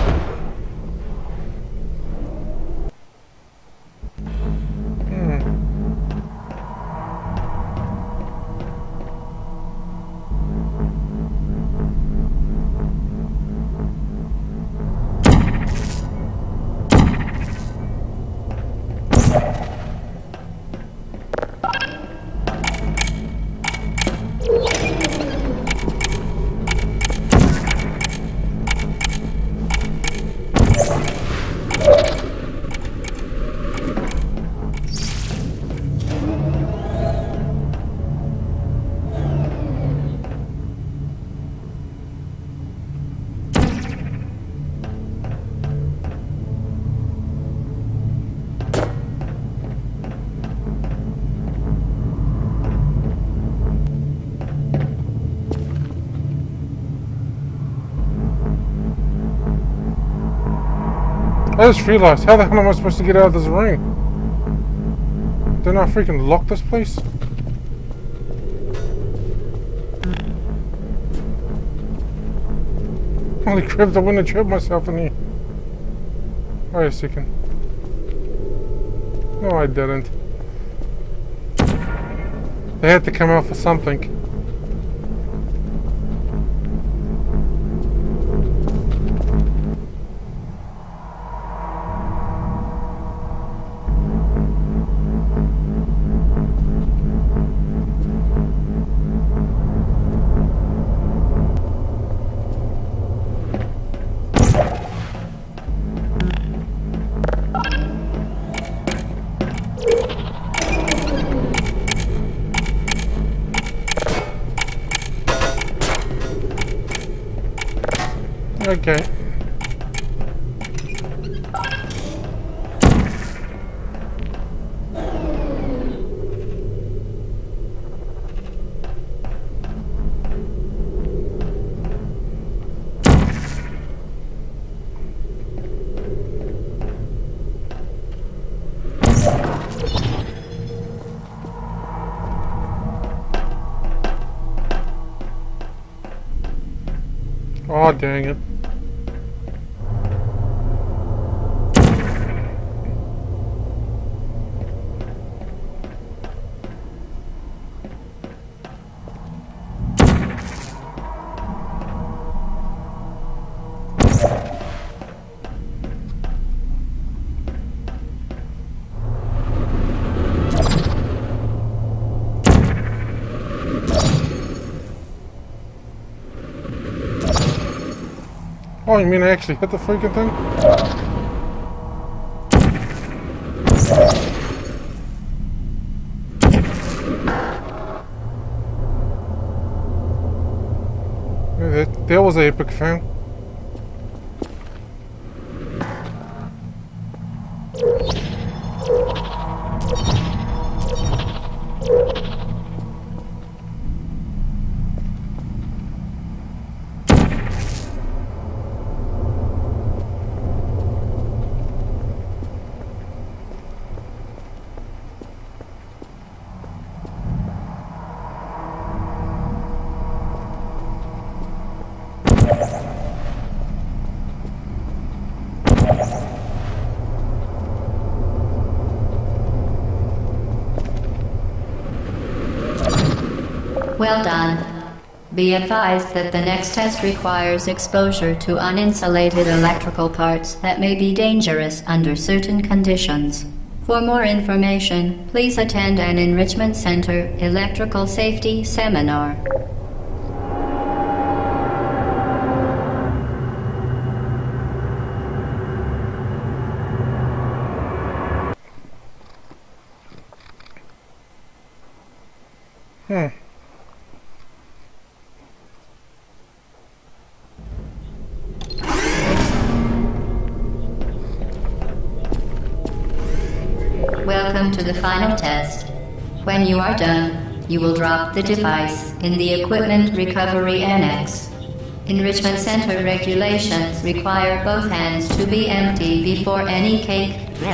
I just realized, how the hell am I supposed to get out of this ring? Didn't I freaking lock this place? Holy crap, I wouldn't have trapped myself in here. Wait a second. No, I didn't. They had to come out for something. Okay. Oh, dang it. Oh, you mean I actually hit the freaking thing? Yeah, that, that was an epic fail. Well done. Be advised that the next test requires exposure to uninsulated electrical parts that may be dangerous under certain conditions. For more information, please attend an Enrichment Center Electrical Safety Seminar. Hmm. Welcome to the final test. When you are done, you will drop the device in the Equipment Recovery Annex. Enrichment Center regulations require both hands to be empty before any cake.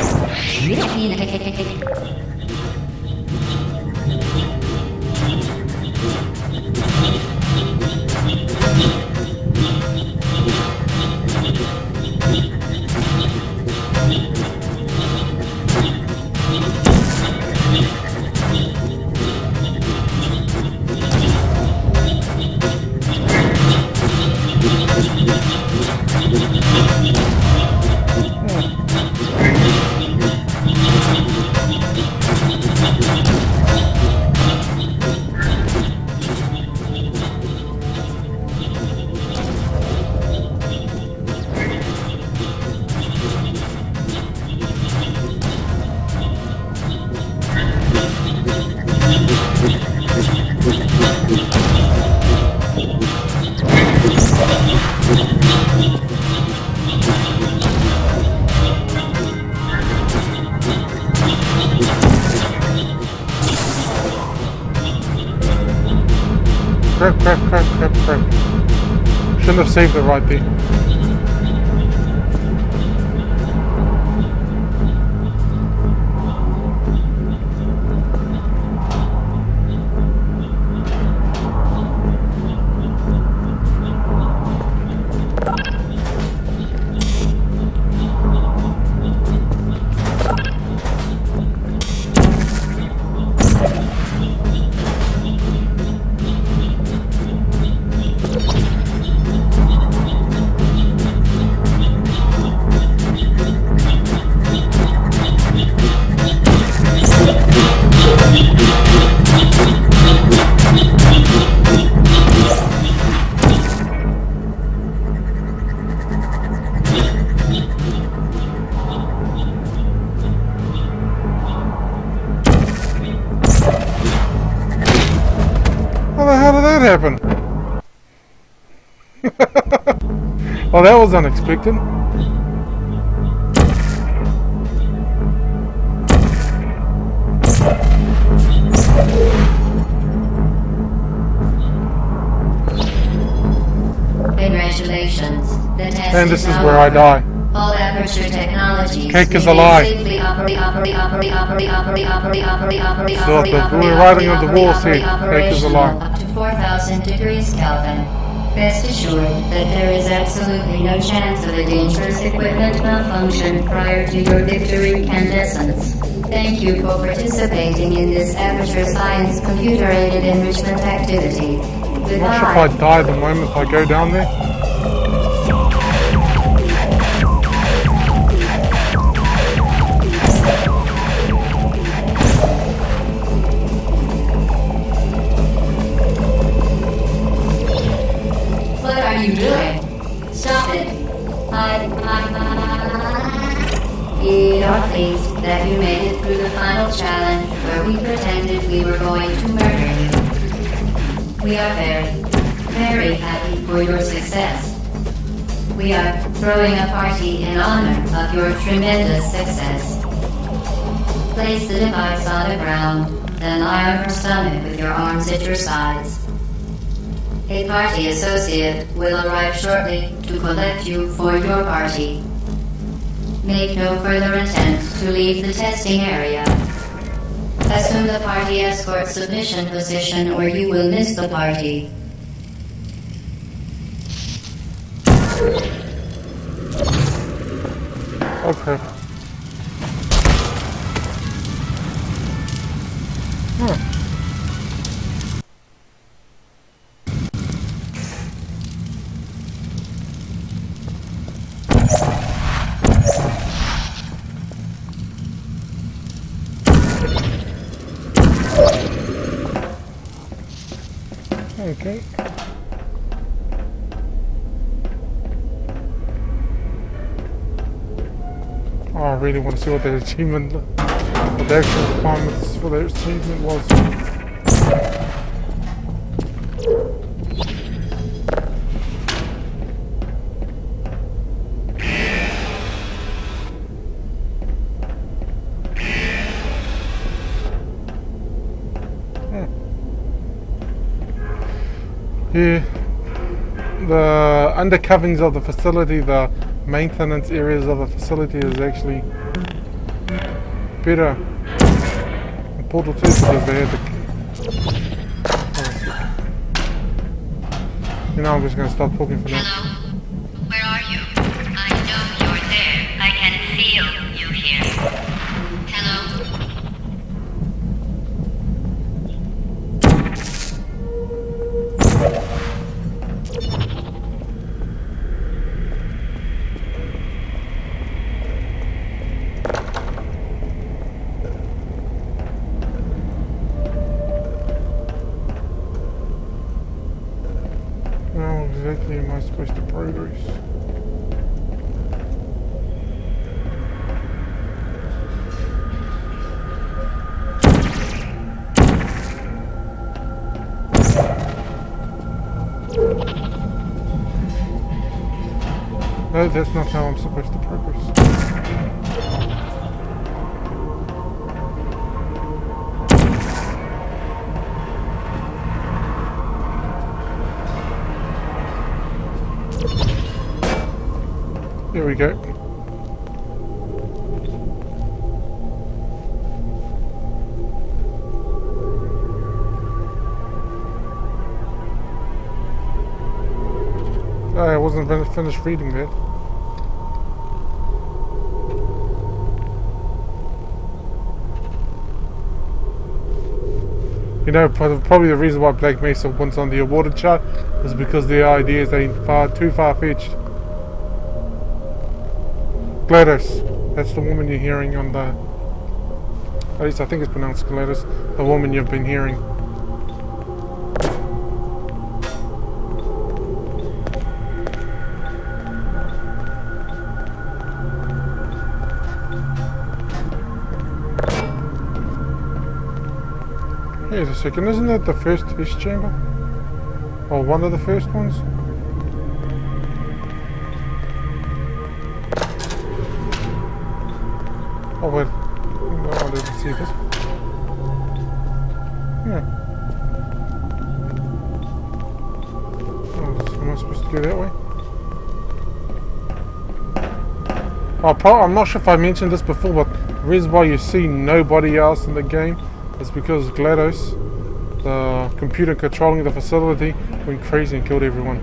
Crap, crap, crap, crap, crap. Shouldn't have saved it right there. How did that happen? Well, that was unexpected. Congratulations. The test And this is now where I over. die. All Aperture Technologies Cake is a remain lie. safely operate, operate, operate, operate, operate, operate, operate, operate, So operate, the operate, blue writing operate, on the wall operate, said, operate, "Cake is a lie." operational up to four thousand degrees Kelvin. Rest assured that there is absolutely no chance of a dangerous equipment malfunction prior to your victory incandescence. Thank you for participating in this Aperture Science computer-aided enrichment activity. I'm not sure if I Goodbye. die the moment I go down there. What are you doing? Stop it. I, I, I... We are pleased that you made it through the final challenge where we pretended we were going to murder you. We are very, very happy for your success. We are throwing a party in honor of your tremendous success. Place the device on the ground, then lie on your stomach with your arms at your sides. A party associate will arrive shortly to collect you for your party. Make no further attempt to leave the testing area. Assume the party escort submission position or you will miss the party. Okay. Huh. Okay. Oh, I really want to see what the achievement, what the actual requirements for the achievement was. Yeah. The undercoverings of the facility, the maintenance areas of the facility is actually better in Portal two because they had the... You know, I'm just going to stop talking for now. Hello? Where are you? I know you're there. I can feel you here. Hello? How exactly am I supposed to progress? No, that's not how I'm supposed to progress. Here we go. Oh, I wasn't fin finished reading that. You know, probably the reason why Black Mesa wants on the awarded chart is because their ideas ain't far too far-fetched. GLaDOS, that's the woman you're hearing on the... At least I think it's pronounced GLaDOS, the woman you've been hearing. Wait a second, isn't that the first test chamber? Or one of the first ones? Oh wait, no, I didn't see this. Yeah. Oh, am I supposed to go that way? Oh, pro I'm not sure if I mentioned this before, but the reason why you see nobody else in the game is because GLaDOS, the computer controlling the facility, went crazy and killed everyone.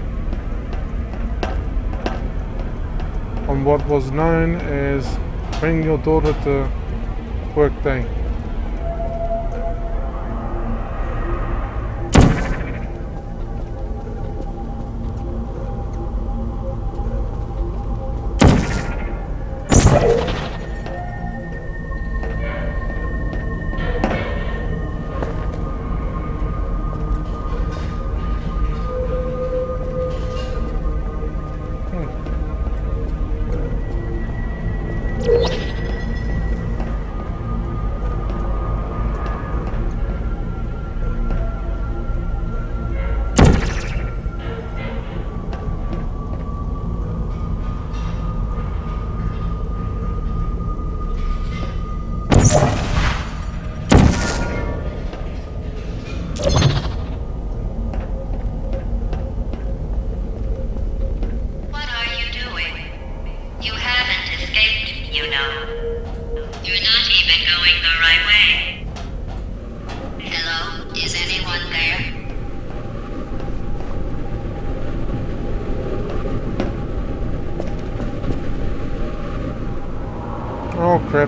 On what was known as bring your daughter to work day. Oh crap.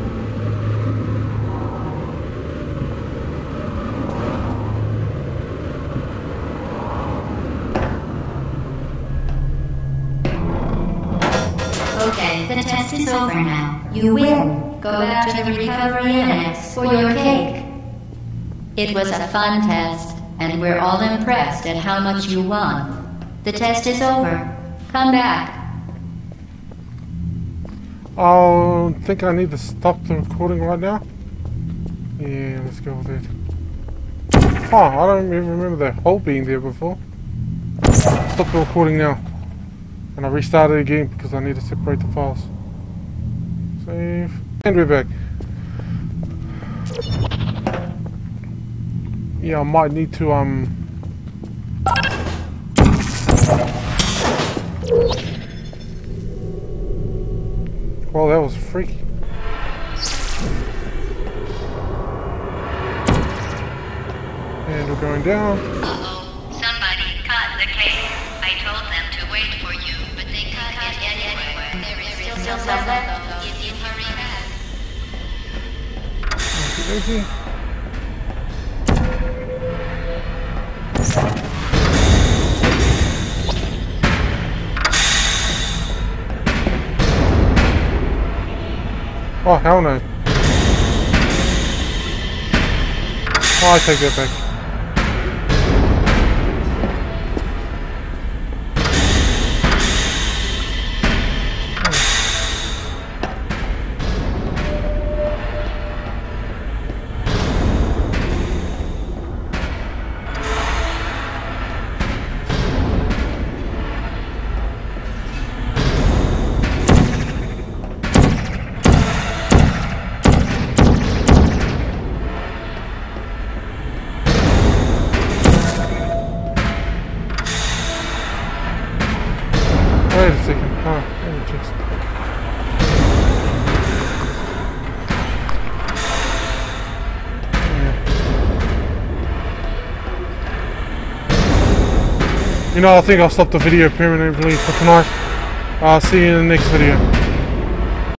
Okay, the test is over now. You win. Go back to the recovery annex for your cake. It was a fun test, and we're all impressed at how much you won. The test is over. Come back. I think I need to stop the recording right now. Yeah, let's go with it. Oh, I don't even remember that hole being there before. Stop the recording now. And I restart it again because I need to separate the files. Save. And we're back. Yeah, I might need to, um... Well, that was freaky. And we're going down. Uh-oh, somebody cut the cake. I told them to wait for you, but they cut it anyway. There is still some left, though. If you hurry back. Okie dokie. Oh, hell no. Oh, I take that back. Wait a second. Oh, let me check something. Yeah. You know, I think I'll stop the video permanently for tonight. I'll see you in the next video.